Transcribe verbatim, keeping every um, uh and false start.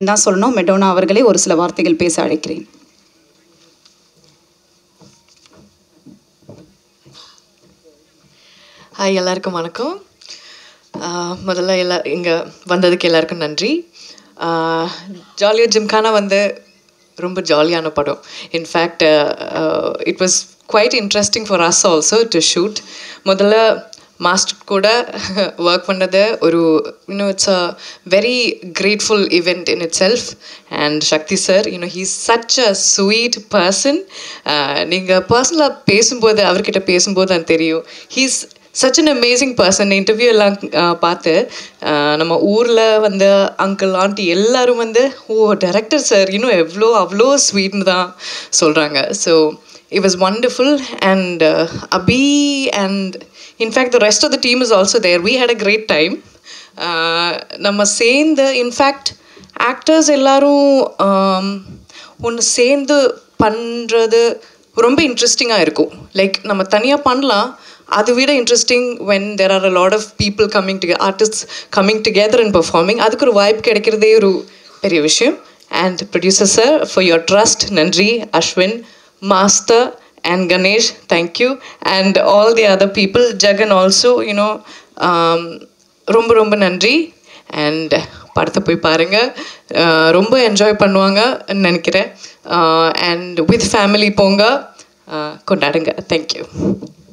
தான் சொல்லணும். மெடோனா அவர்களே ஒரு சில வார்த்தைகள் பேச அழைக்கிறேன். ஹாய், எல்லாருக்கும் வணக்கம். முதல்ல எல்லா இங்கே வந்ததுக்கு எல்லாருக்கும் நன்றி. ஜாலியோ ஜிம்கானா வந்து ரொம்ப ஜாலியான படம். In fact it was quite interesting for us also to shoot. முதல்ல மாஸ்டர் கூட ஒர்க் பண்ணது ஒரு you know it's a very grateful event in itself. And Sakthi sir, you know he is such a sweet person. நீங்கள் பர்சனலாக பேசும்போது, அவர்கிட்ட பேசும்போது அது தெரியும். He's such an amazing person. Interview எல்லாம் பார்த்து நம்ம ஊரில் வந்து அங்கிள் ஆண்டி எல்லோரும் வந்து ஓ டைரக்டர் சார் இன்னும் எவ்வளோ அவ்வளோ ஸ்வீட்னு தான் சொல்கிறாங்க. So it was wonderful. And uh, Abhi and in fact the rest of the team is also there. We had a great time. நம்ம சேர்ந்து இன்ஃபேக்ட் ஆக்டர்ஸ் எல்லோரும் ஒன்று சேர்ந்து பண்ணுறது ரொம்ப இன்ட்ரெஸ்டிங்காக இருக்கும். லைக் நம்ம தனியாக பண்ணலாம், அதை விட interesting when there are a lot of people coming to artist coming together and performing. அதுக்கு ஒரு வாய்ப்பு கிடைக்கிறதே ஒரு பெரிய விஷயம். And producer sir for your trust, நன்றி. Ashwin, Master and Ganesh, thank you. And all the other people, Jagan also, you know, um, ரொம்ப ரொம்ப நன்றி. அண்ட் படத்தை போய் பாருங்கள், ரொம்ப என்ஜாய் பண்ணுவாங்கன்னு நினைக்கிறேன். அண்ட் வித் ஃபேமிலி போங்க, கொண்டாடுங்க. தேங்க்யூ.